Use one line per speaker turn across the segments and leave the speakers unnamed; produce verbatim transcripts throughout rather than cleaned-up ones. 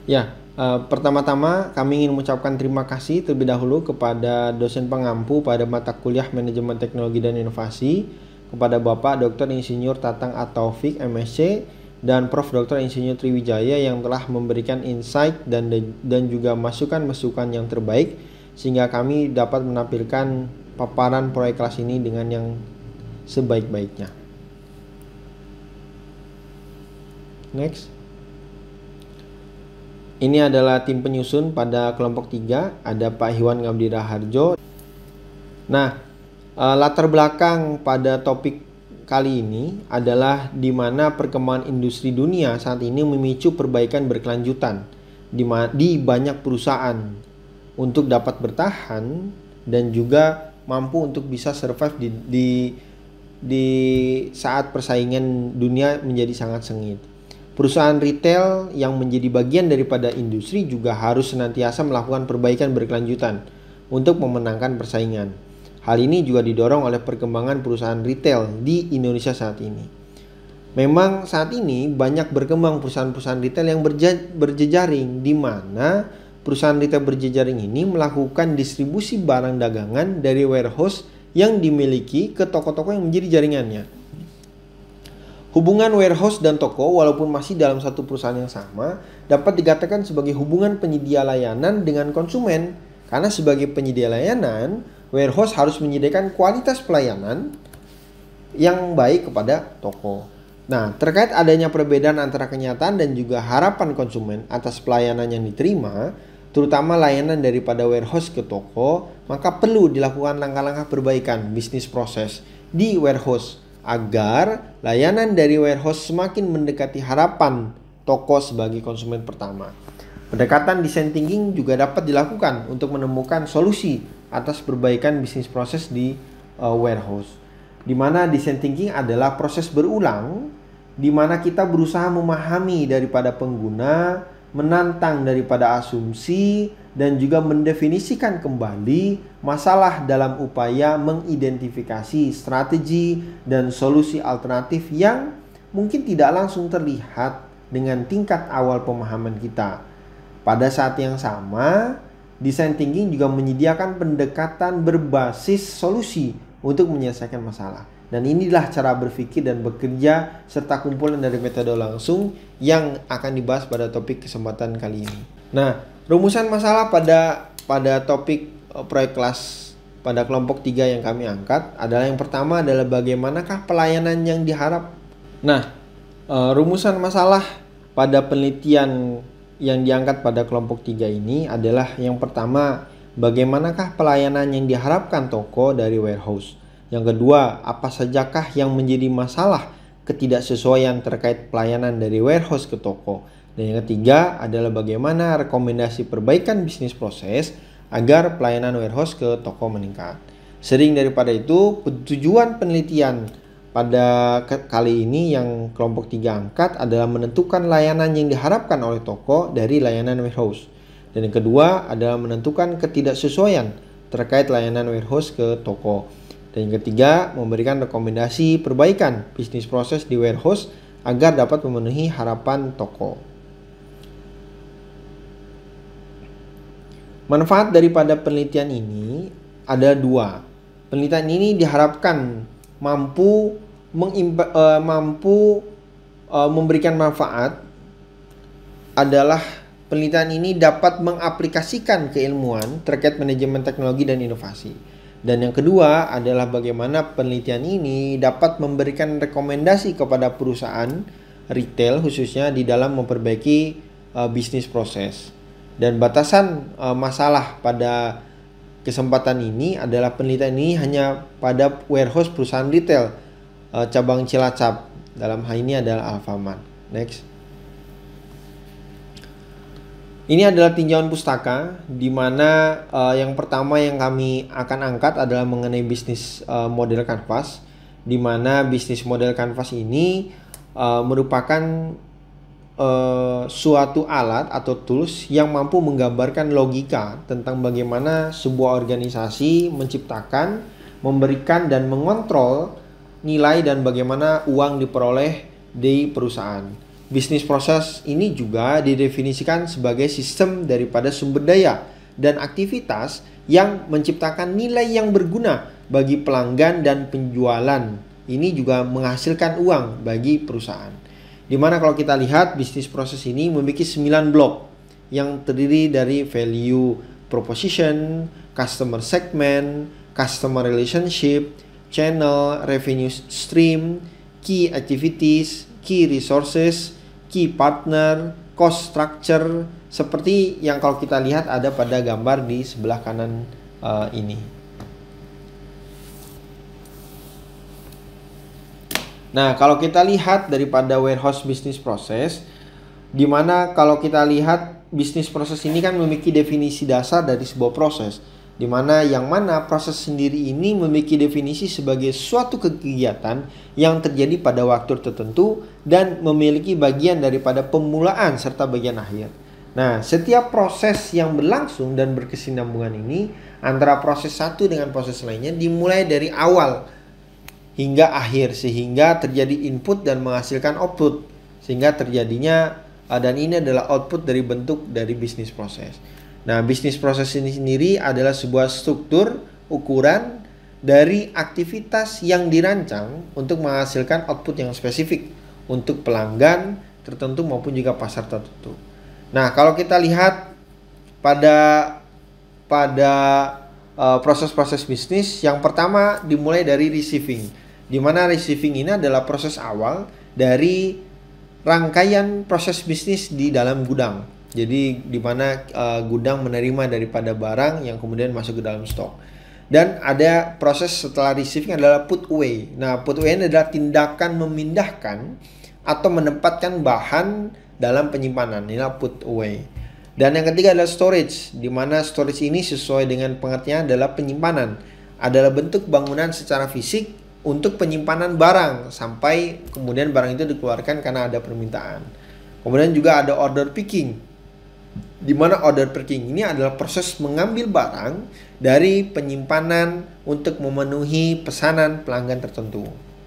Ya, uh, pertama-tama kami ingin mengucapkan terima kasih terlebih dahulu kepada dosen pengampu pada mata kuliah Manajemen Teknologi dan Inovasi, kepada Bapak Doktor Insinyur Tatang Ataufik M S C dan Prof Doktor Insinyur Triwijaya yang telah memberikan insight dan dan juga masukan-masukan yang terbaik sehingga kami dapat menampilkan paparan proyek kelas ini dengan yang sebaik-baiknya. Next. Ini adalah tim penyusun pada kelompok tiga, ada Pak Iwan Ngabdi Raharjo. Nah, e, latar belakang pada topik kali ini adalah di mana perkembangan industri dunia saat ini memicu perbaikan berkelanjutan di, di banyak perusahaan untuk dapat bertahan dan juga mampu untuk bisa survive di, di, di saat persaingan dunia menjadi sangat sengit. Perusahaan retail yang menjadi bagian daripada industri juga harus senantiasa melakukan perbaikan berkelanjutan untuk memenangkan persaingan. Hal ini juga didorong oleh perkembangan perusahaan retail di Indonesia saat ini. Memang saat ini banyak berkembang perusahaan-perusahaan retail yang berje- berjejaring, di mana perusahaan retail berjejaring ini melakukan distribusi barang dagangan dari warehouse yang dimiliki ke toko-toko yang menjadi jaringannya. Hubungan warehouse dan toko, walaupun masih dalam satu perusahaan yang sama, dapat dikatakan sebagai hubungan penyedia layanan dengan konsumen. Karena sebagai penyedia layanan, warehouse harus menyediakan kualitas pelayanan yang baik kepada toko. Nah, terkait adanya perbedaan antara kenyataan dan juga harapan konsumen atas pelayanan yang diterima, terutama layanan daripada warehouse ke toko, maka perlu dilakukan langkah-langkah perbaikan bisnis proses di warehouse agar layanan dari warehouse semakin mendekati harapan toko sebagai konsumen pertama. Pendekatan design thinking juga dapat dilakukan untuk menemukan solusi atas perbaikan bisnis proses di uh, warehouse. Di mana design thinking adalah proses berulang di mana kita berusaha memahami daripada pengguna, menantang daripada asumsi, dan juga mendefinisikan kembali masalah dalam upaya mengidentifikasi strategi dan solusi alternatif yang mungkin tidak langsung terlihat dengan tingkat awal pemahaman kita. Pada saat yang sama, design thinking juga menyediakan pendekatan berbasis solusi untuk menyelesaikan masalah. Dan inilah cara berpikir dan bekerja serta kumpulan dari metode langsung yang akan dibahas pada topik kesempatan kali ini. Nah, rumusan masalah pada pada topik uh, proyek kelas pada kelompok tiga yang kami angkat adalah yang pertama adalah bagaimanakah pelayanan yang diharap. Nah, uh, rumusan masalah pada penelitian yang diangkat pada kelompok tiga ini adalah yang pertama, bagaimanakah pelayanan yang diharapkan toko dari warehouse. Yang kedua, apa sajakah yang menjadi masalah ketidaksesuaian terkait pelayanan dari warehouse ke toko. Dan yang ketiga adalah bagaimana rekomendasi perbaikan bisnis proses agar pelayanan warehouse ke toko meningkat. Sering daripada itu, tujuan penelitian pada kali ini yang kelompok tiga angkat adalah menentukan layanan yang diharapkan oleh toko dari layanan warehouse. Dan yang kedua adalah menentukan ketidaksesuaian terkait layanan warehouse ke toko. Dan yang ketiga, memberikan rekomendasi perbaikan bisnis proses di warehouse agar dapat memenuhi harapan toko. Manfaat daripada penelitian ini ada dua. Penelitian ini diharapkan mampu mengimpa, uh, mampu uh, memberikan manfaat adalah penelitian ini dapat mengaplikasikan keilmuan terkait manajemen teknologi dan inovasi. Dan yang kedua adalah bagaimana penelitian ini dapat memberikan rekomendasi kepada perusahaan retail khususnya di dalam memperbaiki uh, bisnis proses. Dan batasan uh, masalah pada kesempatan ini adalah penelitian ini hanya pada warehouse perusahaan retail uh, cabang Cilacap. Dalam hal ini adalah Alfamart. Next. Ini adalah tinjauan pustaka di mana uh, yang pertama yang kami akan angkat adalah mengenai bisnis uh, model kanvas, di mana bisnis model kanvas ini uh, merupakan uh, suatu alat atau tools yang mampu menggambarkan logika tentang bagaimana sebuah organisasi menciptakan, memberikan dan mengontrol nilai dan bagaimana uang diperoleh di perusahaan. bisnis proses ini juga didefinisikan sebagai sistem daripada sumber daya dan aktivitas yang menciptakan nilai yang berguna bagi pelanggan dan penjualan. Ini juga menghasilkan uang bagi perusahaan. Dimana kalau kita lihat bisnis proses ini memiliki sembilan blok yang terdiri dari value proposition, customer segment, customer relationship, channel, revenue stream, key activities, key resources, key partner, cost structure, seperti yang kalau kita lihat ada pada gambar di sebelah kanan uh, ini. Nah, kalau kita lihat daripada warehouse business process, di mana kalau kita lihat bisnis proses ini kan memiliki definisi dasar dari sebuah proses, di mana yang mana proses sendiri ini memiliki definisi sebagai suatu kegiatan yang terjadi pada waktu tertentu dan memiliki bagian daripada pemulaan serta bagian akhir. Nah, setiap proses yang berlangsung dan berkesinambungan ini antara proses satu dengan proses lainnya dimulai dari awal hingga akhir, sehingga terjadi input dan menghasilkan output, sehingga terjadinya dan ini adalah output dari bentuk dari bisnis proses. Nah, bisnis proses ini sendiri adalah sebuah struktur ukuran dari aktivitas yang dirancang untuk menghasilkan output yang spesifik untuk pelanggan tertentu maupun juga pasar tertentu. Nah, kalau kita lihat pada pada uh, proses-proses bisnis, yang pertama dimulai dari receiving, di mana receiving ini adalah proses awal dari rangkaian proses bisnis di dalam gudang. Jadi di mana uh, gudang menerima daripada barang yang kemudian masuk ke dalam stok. Dan ada proses setelah receiving adalah put away. Nah, put away ini adalah tindakan memindahkan atau menempatkan bahan dalam penyimpanan. Inilah put away. Dan yang ketiga adalah storage, di mana storage ini sesuai dengan pengertian adalah penyimpanan. Adalah bentuk bangunan secara fisik untuk penyimpanan barang sampai kemudian barang itu dikeluarkan karena ada permintaan. Kemudian juga ada order picking, di mana order picking ini adalah proses mengambil barang dari penyimpanan untuk memenuhi pesanan pelanggan tertentu.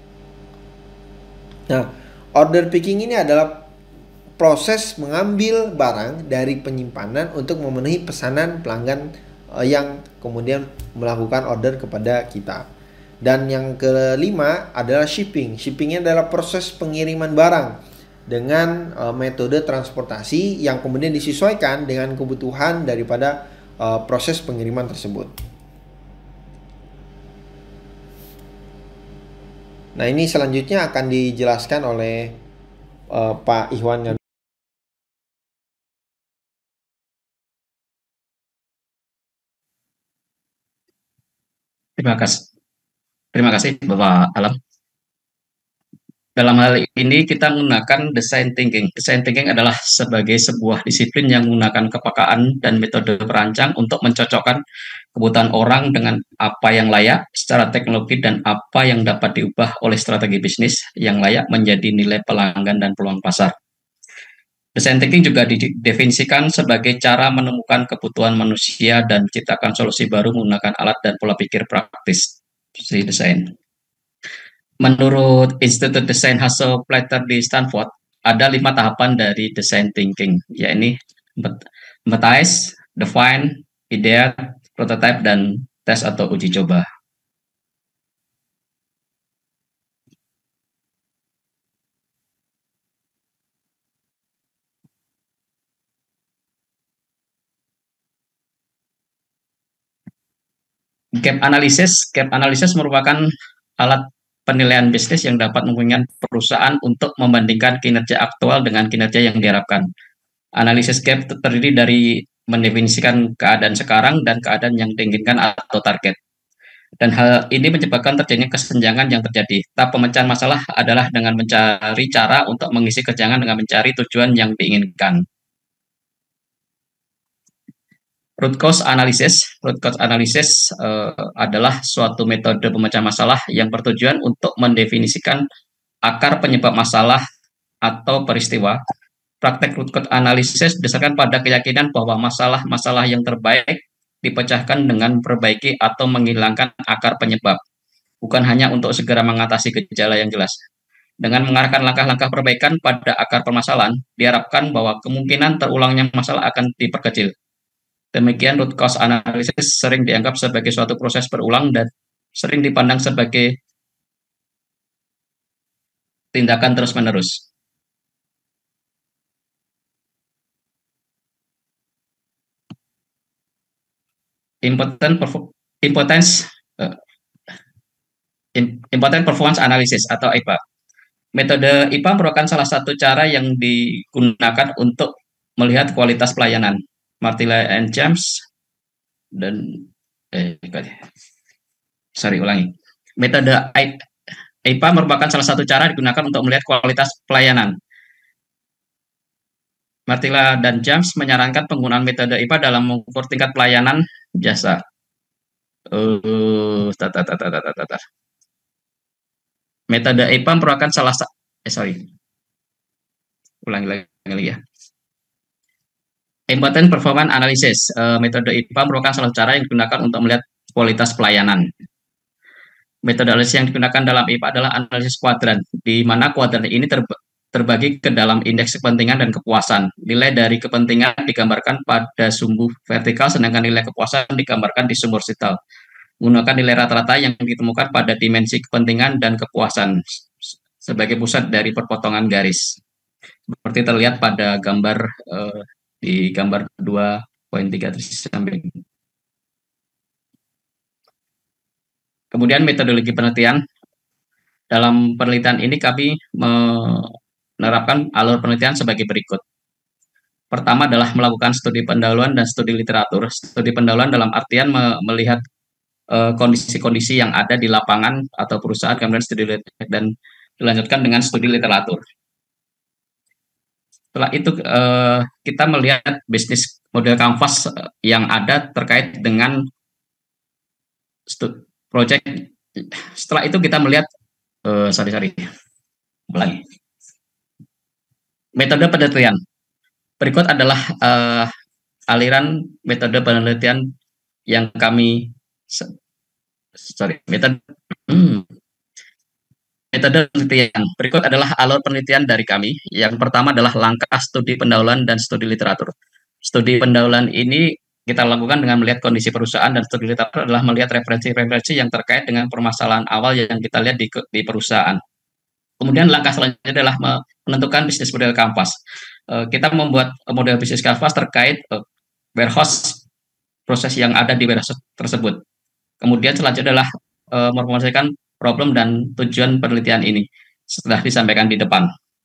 Nah, order picking ini adalah proses mengambil barang dari penyimpanan untuk memenuhi pesanan pelanggan yang kemudian melakukan order kepada kita. Dan yang kelima adalah shipping. Shippingnya adalah proses pengiriman barang dengan uh, metode transportasi yang kemudian disesuaikan dengan kebutuhan daripada uh, proses pengiriman tersebut. Nah, ini selanjutnya akan dijelaskan oleh uh, Pak Ihwan.
Terima kasih. Terima kasih Bapak Alam. Dalam hal ini kita menggunakan design thinking. Design thinking adalah sebagai sebuah disiplin yang menggunakan kepekaan dan metode perancang untuk mencocokkan kebutuhan orang dengan apa yang layak secara teknologi dan apa yang dapat diubah oleh strategi bisnis yang layak menjadi nilai pelanggan dan peluang pasar. Design thinking juga didefinisikan sebagai cara menemukan kebutuhan manusia dan menciptakan solusi baru menggunakan alat dan pola pikir praktis. Desain. Menurut Institut Desain Hasselblad di Stanford, ada lima tahapan dari design thinking, yaitu empathize, define, ideate, prototype, dan tes atau uji coba. Gap analysis, gap analysis merupakan alat penilaian bisnis yang dapat memungkinkan perusahaan untuk membandingkan kinerja aktual dengan kinerja yang diharapkan. Analisis gap terdiri dari mendefinisikan keadaan sekarang dan keadaan yang diinginkan atau target. Dan hal ini menyebabkan terjadinya kesenjangan yang terjadi. Tahap pemecahan masalah adalah dengan mencari cara untuk mengisi kesenjangan dengan mencari tujuan yang diinginkan. Root cause analysis, root cause analysis uh, adalah suatu metode pemecahan masalah yang bertujuan untuk mendefinisikan akar penyebab masalah atau peristiwa. Praktek root cause analysis berdasarkan pada keyakinan bahwa masalah-masalah yang terbaik dipecahkan dengan memperbaiki atau menghilangkan akar penyebab, bukan hanya untuk segera mengatasi gejala yang jelas. Dengan mengarahkan langkah-langkah perbaikan pada akar permasalahan, diharapkan bahwa kemungkinan terulangnya masalah akan diperkecil. Demikian root cause analysis sering dianggap sebagai suatu proses berulang dan sering dipandang sebagai tindakan terus-menerus. Important Importance uh, Important Performance Analysis atau I P A. Metode I P A merupakan salah satu cara yang digunakan untuk melihat kualitas pelayanan. Martilla and James dan eh sorry ulangi. Metode I P A merupakan salah satu cara digunakan untuk melihat kualitas pelayanan. Martilla dan James menyarankan penggunaan metode I P A dalam mengukur tingkat pelayanan jasa. Uh, tata, tata, tata, tata. Metode I P A merupakan salah satu eh sorry ulangi lagi ya. Important Performance Analysis. Uh, metode I P A merupakan salah satu cara yang digunakan untuk melihat kualitas pelayanan. Metode analisis yang digunakan dalam I P A adalah analisis kuadran, di mana kuadran ini ter terbagi ke dalam indeks kepentingan dan kepuasan. Nilai dari kepentingan digambarkan pada sumbu vertikal, sedangkan nilai kepuasan digambarkan di sumbu horizontal. Menggunakan nilai rata-rata yang ditemukan pada dimensi kepentingan dan kepuasan sebagai pusat dari perpotongan garis. Seperti terlihat pada gambar eh, di gambar dua titik tiga samping. Kemudian metodologi penelitian. Dalam penelitian ini kami menerapkan alur penelitian sebagai berikut. Pertama adalah melakukan studi pendahuluan dan studi literatur. Studi pendahuluan dalam artian melihat kondisi-kondisi uh, yang ada di lapangan atau perusahaan, kemudian studi dan dilanjutkan dengan studi literatur. Setelah itu uh, kita melihat bisnis model kanvas yang ada terkait dengan project. Setelah itu kita melihat uh, sorry sorry ulangi metode penelitian. Berikut adalah uh, aliran metode penelitian yang kami sorry metode hmm, metode penelitian. Berikut adalah alur penelitian dari kami. Yang pertama adalah langkah studi pendahuluan dan studi literatur. Studi pendahuluan ini kita lakukan dengan melihat kondisi perusahaan, dan studi literatur adalah melihat referensi-referensi yang terkait dengan permasalahan awal yang kita lihat di, di perusahaan. Kemudian langkah selanjutnya adalah menentukan bisnis model kanvas. Uh, kita membuat model bisnis kanvas terkait uh, warehouse, proses yang ada di warehouse tersebut. Kemudian selanjutnya adalah uh, memformulasikan problem dan tujuan penelitian ini setelah disampaikan di depan.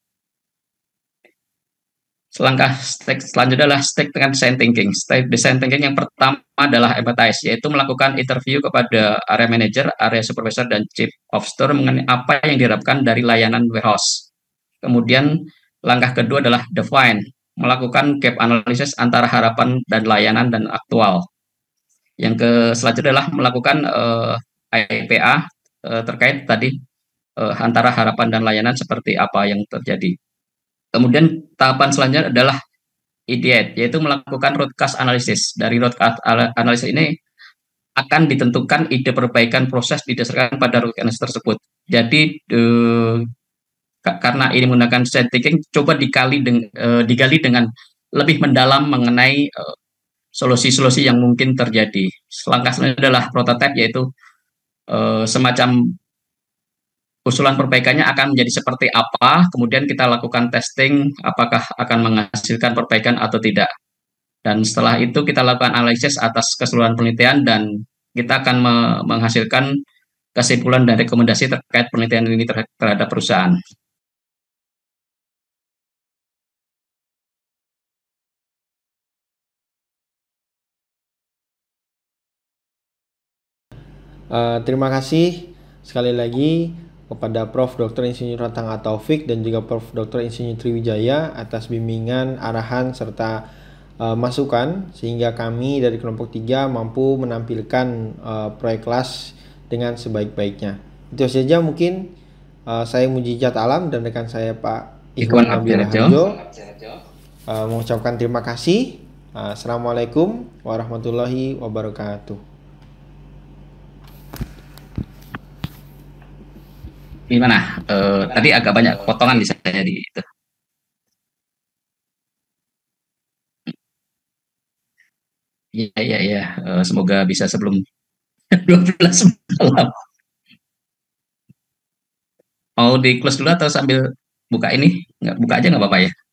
Selangkah step selanjutnya adalah step dengan design thinking. Step design thinking yang pertama adalah empathize, yaitu melakukan interview kepada area manager, area supervisor, dan chief of store mengenai apa yang diharapkan dari layanan warehouse. Kemudian langkah kedua adalah define, melakukan gap analysis antara harapan dan layanan dan aktual. Yang ke selanjutnya adalah melakukan uh, I P A uh, terkait tadi uh, antara harapan dan layanan seperti apa yang terjadi. Kemudian tahapan selanjutnya adalah ideate, yaitu melakukan root cause analysis. Dari root cause analysis ini akan ditentukan ide perbaikan proses didasarkan pada root cause tersebut. Jadi eh, karena ini menggunakan design thinking, coba dikali deng, eh, digali dengan lebih mendalam mengenai solusi-solusi eh, yang mungkin terjadi. Langkah selanjutnya adalah prototype, yaitu eh, semacam usulan perbaikannya akan menjadi seperti apa, kemudian kita lakukan testing apakah akan menghasilkan perbaikan atau tidak. Dan setelah itu kita lakukan analisis atas keseluruhan penelitian dan kita akan menghasilkan kesimpulan dan rekomendasi terkait penelitian ini terhadap perusahaan.
Uh, terima kasih sekali lagi kepada Profesor Doktor Insinyur Ratangga Taufik dan juga Profesor Doktor Insinyur Triwijaya atas bimbingan, arahan, serta uh, masukan sehingga kami dari kelompok tiga mampu menampilkan uh, proyek kelas dengan sebaik-baiknya. Itu saja mungkin uh, saya Mujijat Alam dan rekan saya Pak Ikhwan Ngabdiraharjo uh, mengucapkan terima kasih. Uh, Assalamualaikum warahmatullahi wabarakatuh.
Gimana? Eh, tadi agak banyak potongan di saya di itu. Iya, iya, iya. Eh, semoga bisa sebelum dua belas malam. Mau di close dulu atau sambil buka ini? Nggak, buka aja nggak apa-apa ya?